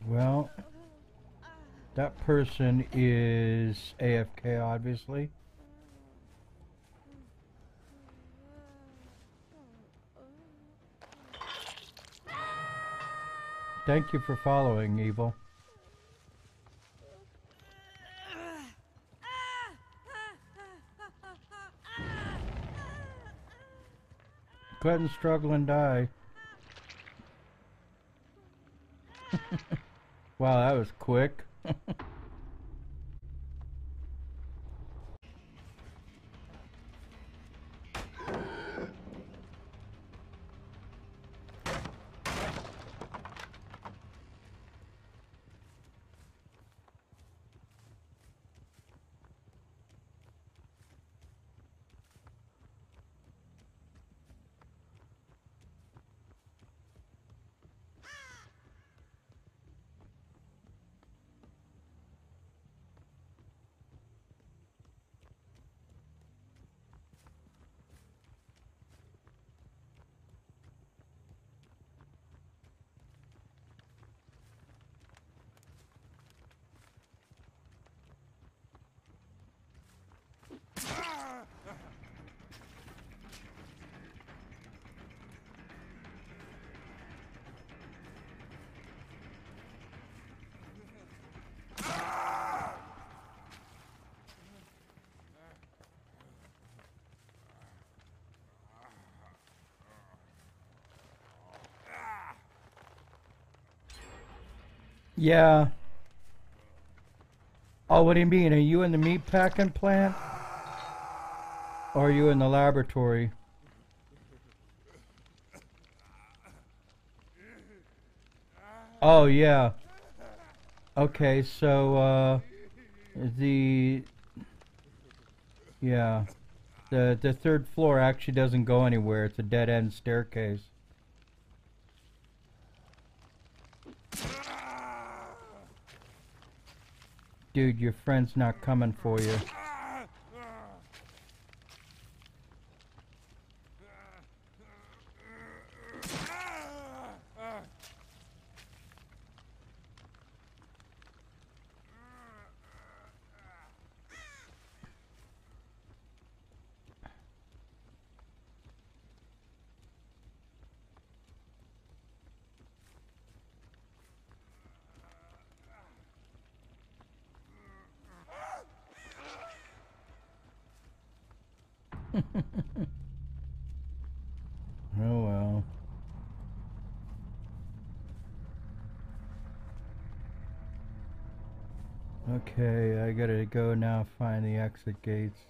Well, that person is AFK, obviously. Thank you for following, Evil. Go ahead and struggle and die. Wow, that was quick. Yeah. Oh, what do you mean? Are you in the meat packing plant? Or are you in the laboratory? Oh, yeah. Okay, so, the... Yeah. The third floor actually doesn't go anywhere. It's a dead-end staircase. Dude, your friend's not coming for you. Oh well. Okay, I gotta go now find the exit gates.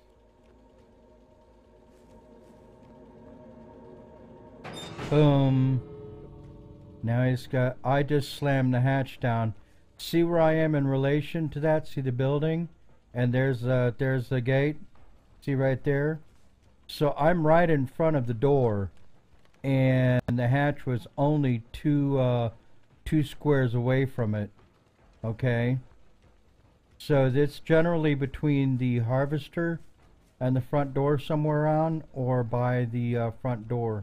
Boom. Now I just slammed the hatch down. See where I am in relation to that? See the building? And there's the gate. See right there? So I'm right in front of the door. And the hatch was only two squares away from it. Okay? So it's generally between the harvester and the front door somewhere around, or by the front door.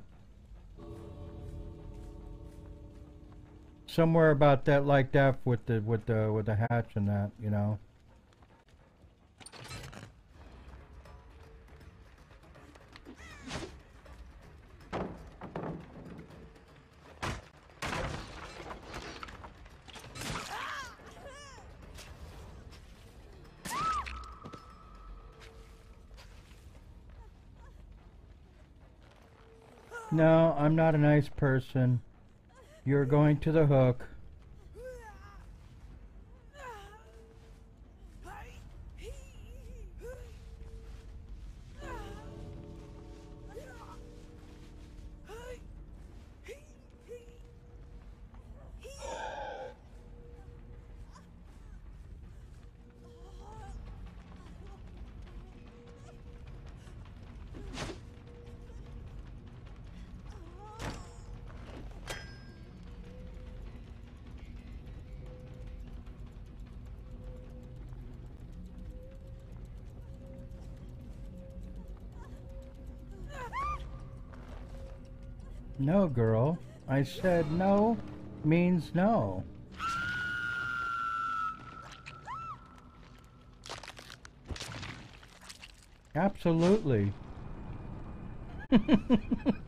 Somewhere about that, like that, with the hatch and that, you know. No, I'm not a nice person. You're going to the hook. No, girl. I said no means no. Absolutely.